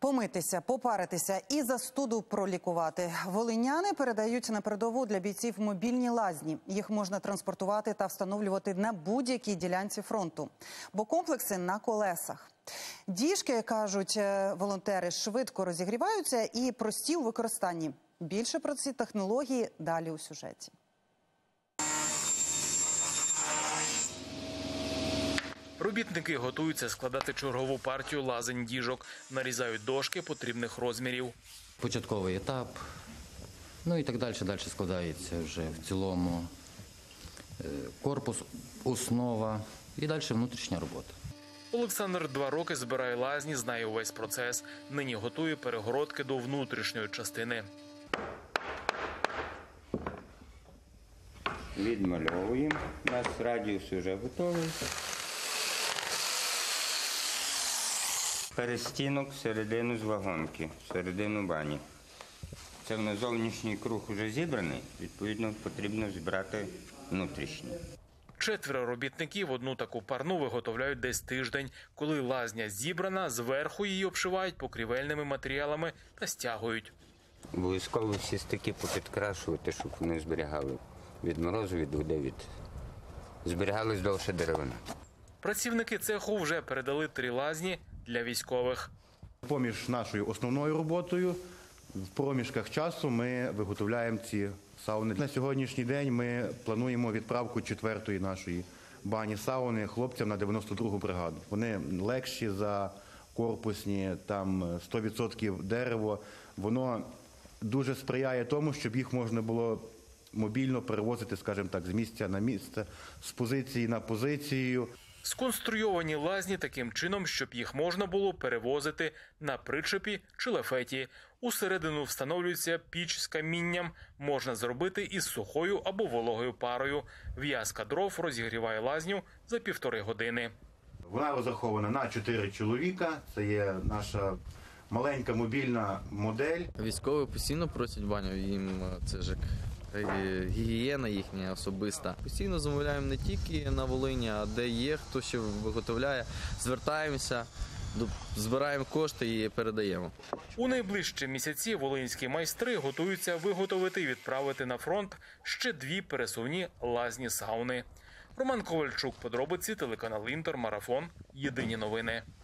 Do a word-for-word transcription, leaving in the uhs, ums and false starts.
Помитися, попаритися і застуду пролікувати. Волиняни передають на передову для бійців мобільні лазні. Їх можна транспортувати та встановлювати на будь-якій ділянці фронту. Бо комплекси на колесах. Діжки, кажуть волонтери, швидко розігріваються і прості у використанні. Більше про ці технології далі у сюжеті. Робітники готуються складати чергову партію лазень-діжок. Нарізають дошки потрібних розмірів. Початковий етап, ну і так далі, далі складається вже в цілому корпус, основа і далі внутрішня робота. Олександр два роки збирає лазні, знає увесь процес. Нині готує перегородки до внутрішньої частини. Відмальовуємо. У нас радіус вже готовий. Перестінок всередину з вагонки, всередину бані. Це в нас зовнішній круг вже зібраний, відповідно потрібно зібрати внутрішній. Четверо робітників одну таку парну виготовляють десь тиждень. Коли лазня зібрана, зверху її обшивають покрівельними матеріалами та стягують. Обов'язково всі стики попідкрашувати, щоб вони зберігали від морозу, від води, від... зберігалась довше деревина. Працівники цеху вже передали три лазні для військових. Поміж нашою основною роботою, в проміжках часу ми виготовляємо ці сауни. На сьогоднішній день ми плануємо відправку четвертої нашої бані-сауни хлопцям на дев'яносто другу бригаду. Вони легші за корпусні, там сто відсотків дерево. Воно дуже сприяє тому, щоб їх можна було мобільно перевозити, скажімо так, з місця на місце, з позиції на позицію. Сконструйовані лазні таким чином, щоб їх можна було перевозити на причепі чи лафеті. Усередину встановлюється піч з камінням, можна зробити із сухою або вологою парою. В'язка дров розігріває лазню за півтори години. Вона розрахована на чотири чоловіка, це є наша маленька мобільна модель. Військові постійно просять баню, їм це ж гігієна їхня особиста. Постійно замовляємо не тільки на Волині, а де є, хто ще виготовляє. Звертаємося, збираємо кошти і передаємо. У найближчі місяці волинські майстри готуються виготовити і відправити на фронт ще дві пересувні лазні-сауни. Роман Ковальчук, подробиці, телеканал Інтер, Марафон, Єдині новини.